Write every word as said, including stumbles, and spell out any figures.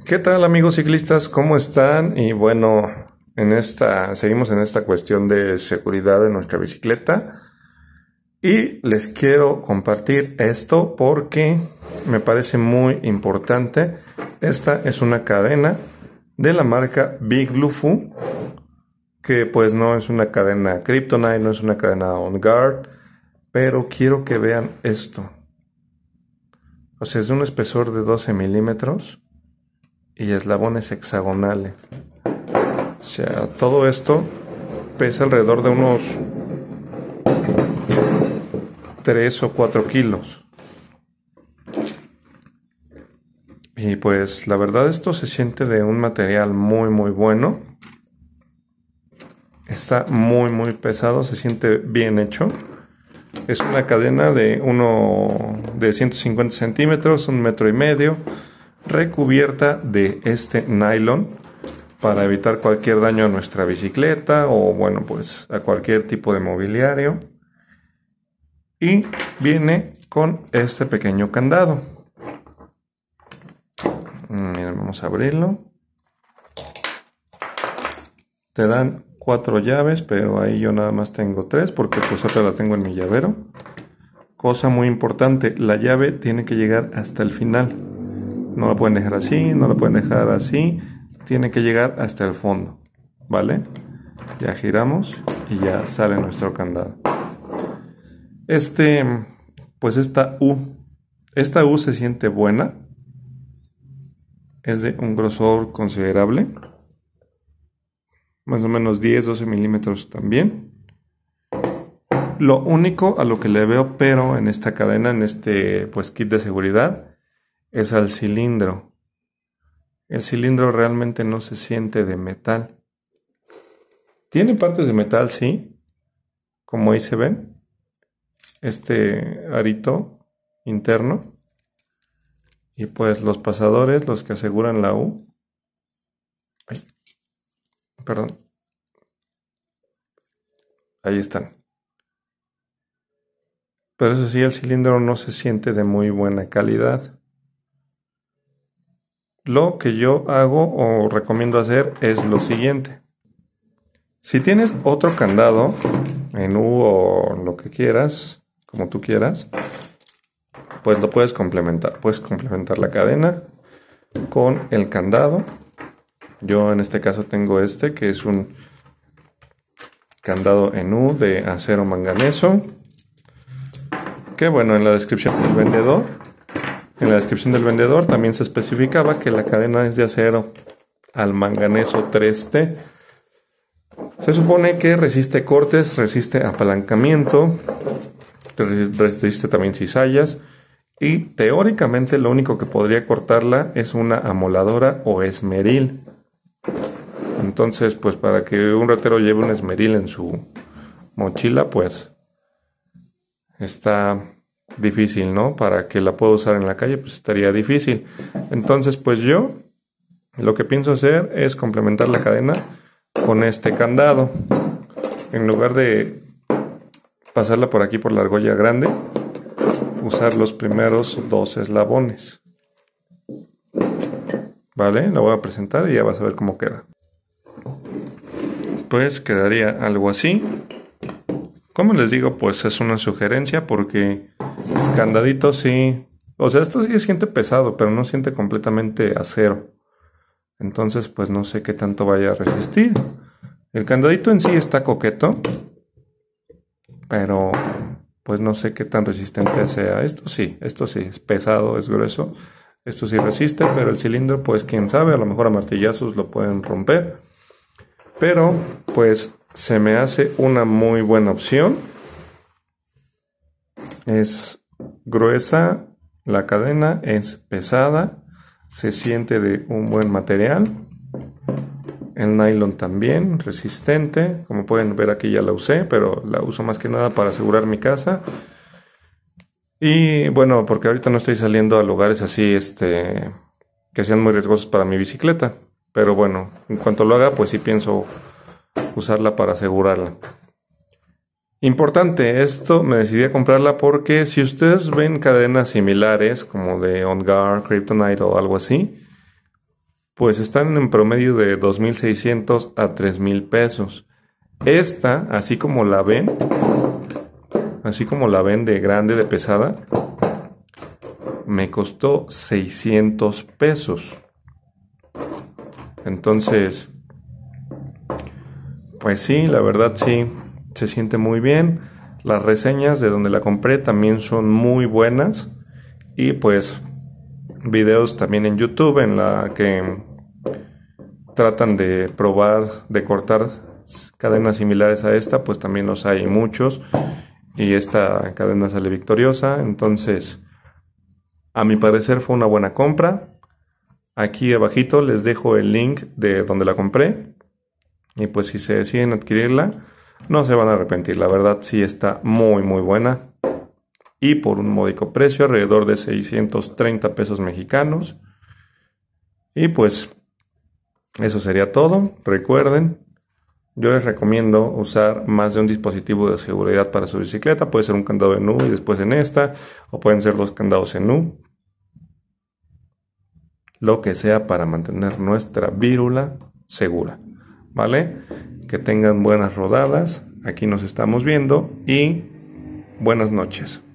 ¿Qué tal, amigos ciclistas? ¿Cómo están? Y bueno, en esta seguimos en esta cuestión de seguridad de nuestra bicicleta y les quiero compartir esto porque me parece muy importante. Esta es una cadena de la marca Big Blue Fu, que pues no es una cadena Kryptonite, no es una cadena On Guard, pero quiero que vean esto. O sea, es de un espesor de doce milímetros y eslabones hexagonales. O sea, todo esto pesa alrededor de unos tres o cuatro kilos. Y pues la verdad esto se siente de un material muy muy bueno. Está muy muy pesado, se siente bien hecho. Es una cadena de uno de ciento cincuenta centímetros, un metro y medio, recubierta de este nylon para evitar cualquier daño a nuestra bicicleta o bueno, pues a cualquier tipo de mobiliario. Y viene con este pequeño candado. Miren, vamos a abrirlo. Te dan cuatro llaves, pero ahí yo nada más tengo tres porque pues otra la tengo en mi llavero. Cosa muy importante, la llave tiene que llegar hasta el final. No la pueden dejar así, no la pueden dejar así. Tiene que llegar hasta el fondo, ¿vale? Ya giramos y ya sale nuestro candado. Este, pues esta U, esta U se siente buena. Es de un grosor considerable. Más o menos diez, doce milímetros también. Lo único a lo que le veo pero en esta cadena, en este pues kit de seguridad, es al cilindro. El cilindro realmente no se siente de metal. Tiene partes de metal, sí, como ahí se ven. Este arito interno. Y pues los pasadores, los que aseguran la U. Ay, perdón. Ahí están. Pero eso sí, el cilindro no se siente de muy buena calidad. Lo que yo hago o recomiendo hacer es lo siguiente. Si tienes otro candado en U o lo que quieras, como tú quieras, pues lo puedes complementar. Puedes complementar la cadena con el candado. Yo en este caso tengo este, que es un candado en U de acero manganeso. Que bueno, en la descripción del vendedor, en la descripción del vendedor también se especificaba que la cadena es de acero al manganeso tres T. Se supone que resiste cortes, resiste apalancamiento, resiste también cizallas y teóricamente lo único que podría cortarla es una amoladora o esmeril. Entonces, pues para que un ratero lleve un esmeril en su mochila, pues está difícil, ¿no? Para que la pueda usar en la calle, pues estaría difícil. Entonces, pues yo lo que pienso hacer es complementar la cadena con este candado. En lugar de pasarla por aquí por la argolla grande, usar los primeros dos eslabones. Vale, la voy a presentar y ya vas a ver cómo queda. Pues quedaría algo así. Como les digo, pues es una sugerencia porque candadito sí, o sea, esto sí se siente pesado, pero no siente completamente acero. Entonces, pues no sé qué tanto vaya a resistir. El candadito en sí está coqueto, pero pues no sé qué tan resistente sea. Esto sí, esto sí, es pesado, es grueso. Esto sí resiste, pero el cilindro, pues quién sabe, a lo mejor a martillazos lo pueden romper. Pero, pues se me hace una muy buena opción. Es gruesa, la cadena es pesada, se siente de un buen material. El nylon también, resistente. Como pueden ver aquí ya la usé, pero la uso más que nada para asegurar mi casa. Y bueno, porque ahorita no estoy saliendo a lugares así, este, que sean muy riesgosos para mi bicicleta. Pero bueno, en cuanto lo haga, pues sí pienso usarla para asegurarla. Importante, esto me decidí a comprarla porque si ustedes ven cadenas similares como de On Guard, Kryptonite o algo así, pues están en promedio de dos mil seiscientos a tres mil pesos. Esta, así como la ven, así como la ven de grande, de pesada, me costó seiscientos pesos. Entonces, pues sí, la verdad sí, se siente muy bien. Las reseñas de donde la compré también son muy buenas. Y pues videos también en YouTube en la que tratan de probar, de cortar cadenas similares a esta, pues también los hay muchos. Y esta cadena sale victoriosa. Entonces, a mi parecer fue una buena compra. Aquí abajito les dejo el link de donde la compré. Y pues si se deciden adquirirla, no se van a arrepentir. La verdad sí está muy muy buena. Y por un módico precio, alrededor de seiscientos treinta pesos mexicanos. Y pues eso sería todo. Recuerden, yo les recomiendo usar más de un dispositivo de seguridad para su bicicleta. Puede ser un candado en U y después en esta, o pueden ser dos candados en U. Lo que sea para mantener nuestra vírula segura, ¿vale? Que tengan buenas rodadas. Aquí nos estamos viendo y buenas noches.